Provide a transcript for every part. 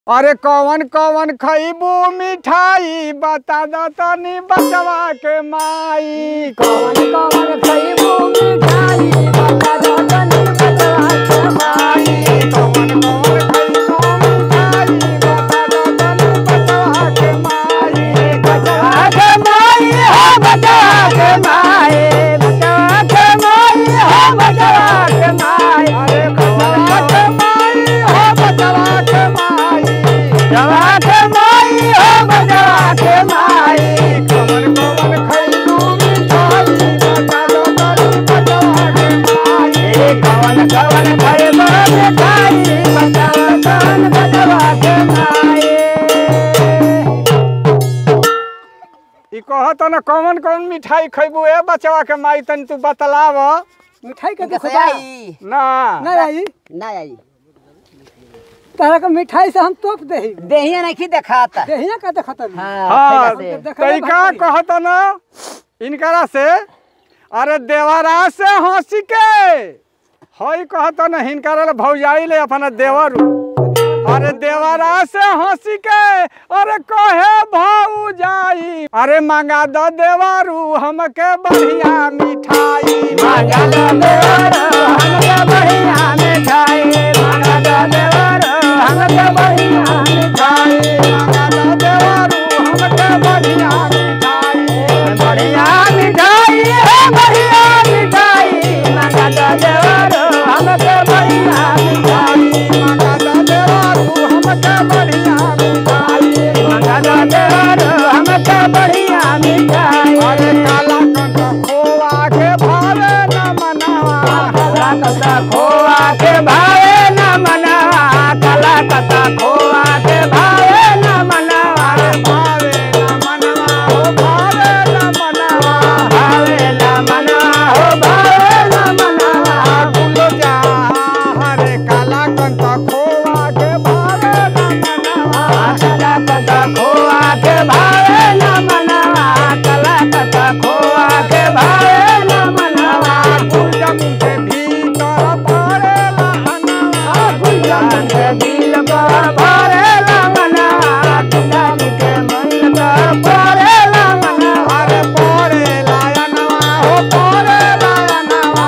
अरे कौन कौन खइबू मिठाई बता दो तनी बचवा के माई। कौन कौन खइबू मिठाई बता दो तनी बचवा के माई। कौन कौन खइबू मिठाई बता दो तनी बचवा के माई। बचवा के माई हो बचवा के माई। बचवा के माई हो बचवा के माई। अरे बचवा के माई हो बचवा के माई। बचवा के माई हो बचवा के माई। कौन कौन खइबू मिठाई बता दो तनी बचवा के माई। कौन कौन खइबू मिठाई बता दो तनी बचवा के माई। कहत न कौन कौन मिठाई खइबू ए बचवा के माई तनी तू बतलाव। मिठाई के कैसे आई ना ना आई ना आई तारा के मिठाई से हम तोप देही देहिया नहीं देखाता देही ना का देखत हाँ तैका कहत न इनकरा से अरे देवरा से हंसी के हई कहत न हिनकरा भौजाई ले अपना देवरू। अरे देवरा से हंसी के अरे कहे भौजाई अरे मांगा दो देवरू हमके बढ़िया मिठाई। मांगा दो देवरू हमके बढ़िया मिठाई। मांगा दो देवरू हमके बढ़िया मिठाई। मांगा दो देवरू हमके बढ़िया मिठाई। बढ़िया मिठाई है बढ़िया मिठाई। मांगा दो देवरू हमके बढ़िया मिठाई। मांगा दो देवरू हमके बढ़िया मिठाई। मांगा दो देवरू हमके बढ़िया मिठाई। अरे काला कंठ खोआ के भावे न मनावा। काला कता खोआ के भावे न मनावा। काला कता खोआ के भावे न मनावा। भावे न मनवा हो भावे न मनावा। भावे न मनावा हो भावे न मनावा। बोलो जा हरे काला कंठ खोआ के भावे न मनावा। काला कता खोआ के भावे न मनावा। काला कता खोआ के भावे न मनावा। जमीन के भीतर पड़ेला अनवा। गुलजान के दिल पर भरेला मनावा। गुलजान के मन पर भरेला मनावा। अरे पड़ेला अनवा हो पड़ेला अनवा।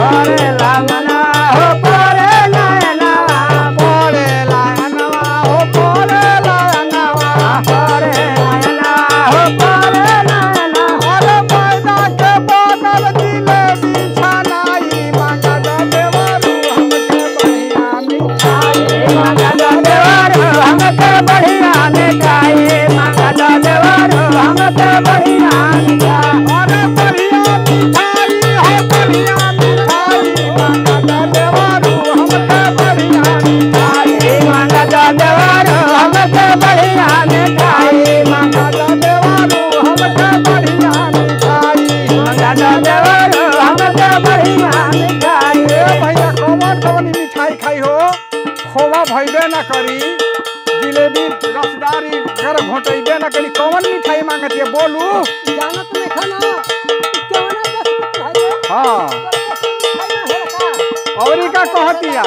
भरेला मनावा हो भरेला मनावा। पड़ेला अनवा हो पड़ेला अनवा। भरेला मनावा हो भरेला मनावा। अरे मैदा के बगल जिलेबी छनाई मांगा दो देवरू हमके बढ़िया मिठाई। मांगा दो देवरू हमके बढ़िया मिठाई। मांगा दो देवरू हमके बढ़िया मिठाई। अरे बढ़िया मिठाई हो बढ़िया मिठाई मांगा दो देवरू हमके बढ़िया मिठाई। मांगा दो देवरू हमके बढ़िया मिठाई। मांगा दो देवरू हमके बढ़िया मिठाई। मांगा दो देवरू हमके बढ़िया मिठाई। ए भैया कौन कौन मिठाई खाई हो खोवा भइबे न करी जिलेबी रसदारी घर घोटैबे न करी कौन मिठाई मांगत है बोलू। जाना तो नहीं खाना केवना 10 रुपया है। हाँ और का कहतिया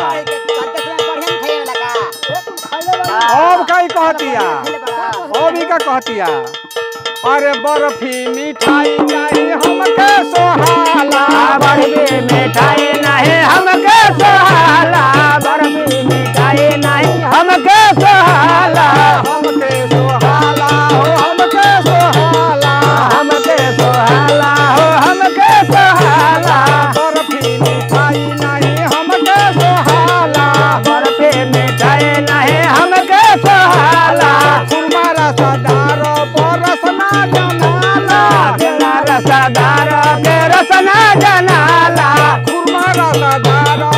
अब का कहतिया अब का कहतिया अरे बर्फी मिठाई चाहिए हमके सोहाला। बर्फी मिठाई नहीं हमके सोहाला। बर्फी मिठाई नहीं हमके सोहाला। हमके सोहाला हो हमके सोहाला। हमके सोहाला हो हमके सोहाला। बर्फी मिठाई नहीं हमके सोहाला। बर्फी मिठाई नहीं हमके सोहाला। खुरमा रसदार बरसना जनाला। रसदार के रसना जनाला। खुरमा रसदार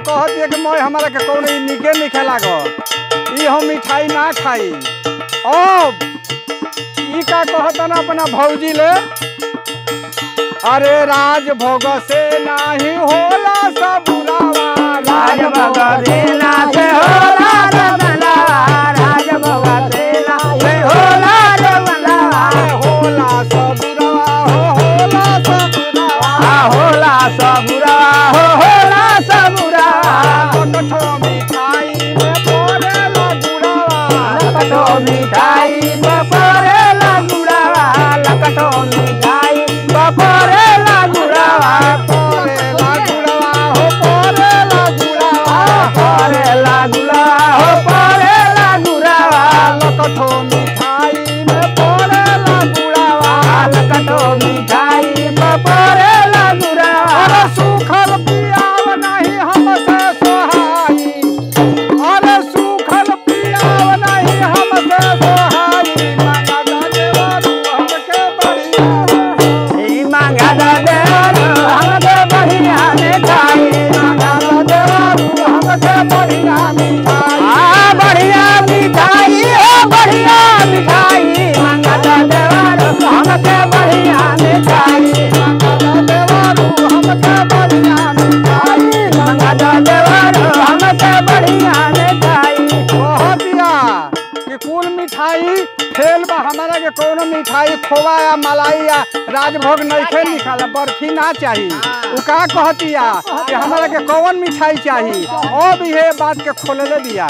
कहत है कि मैं हमारा के कौन निके निके लागत ई हम मिठाई ना खाई। अब ई का कहत ना अपना भौजी ले अरे राजभोग से नाही होला सबुरावा राजभोग से ना से होला रमलावा राजभोग से ना से होला रमलावा होला सबुरावा होला सबुरावा होला सबुरावा होला सबुरावा लकठो मिठाई में पड़ेला गुड़ावा लकठो मिठाई पपरेला गुड़ावा लकठो मिठाई पपरेला गुड़ावा पड़ेला गुड़ावा हो पड़ेला गुड़ावा परेला गुड़ावा हो परेला गुड़ावा लकठो मिठाई में पड़ेला गुड़ावा लकठो मिठाई पपरेला गुड़ावा अरे सूखल पियाव नहीं हमसे सोहाई अरे सूखल पियाव नहीं हमसे सोहाई मांगा देवरू हमके बढ़िया ई मांगा देवरू हमके बढ़िया मिठाई मांगा देवरू हमके बढ़िया मिठाई बढ़िया मिठाई ओ बढ़िया मिठाई मांगा देवरू हमके बढ़िया मिठाई मांगा देवरू हमके बढ़िया मिठाई मांगा देवरू हमके बढ़िया मिठाई कह दिया कि कुल मिठाई फेल बा हमारा के कोनो मिठाई खोवा या मलाई या राजभोग नइखे निकाला बर्फी ना चाहिए उ का कहतिया कि हमारा के कौन मिठाई चाहिए अब ये बात के खोलले दिया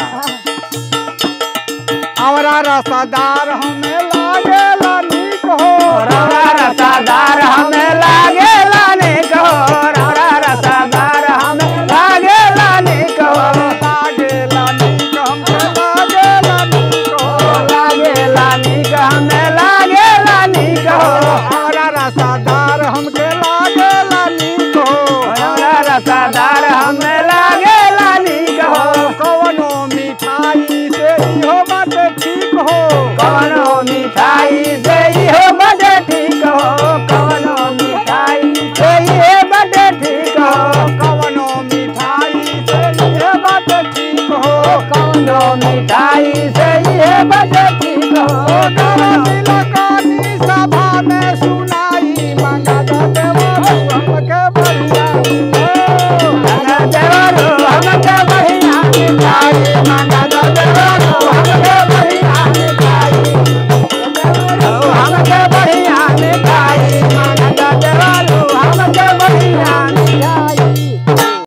हमरा रसदार हमें लागेला निक हो रौरा रसादार हमें लागेला निक हो रौरा रसादार हमें लागेला निक हो लागेला निक हमके लागेला निक हो लागेला निक हमें लागेला निक हो हमरा रसदार हमके लागेला निक हो रौरा रसादार हमें लागेला निक हो कवनो मिठाई से इहो बात ठीक हो कवनो मिठाई से इहो बड़े ठीक हो कवनो मिठाई से इहे बड़े ठीक हो कवनो मिठाई से इहे बात ठीक हो कवनो मिठाई से इहे बड़े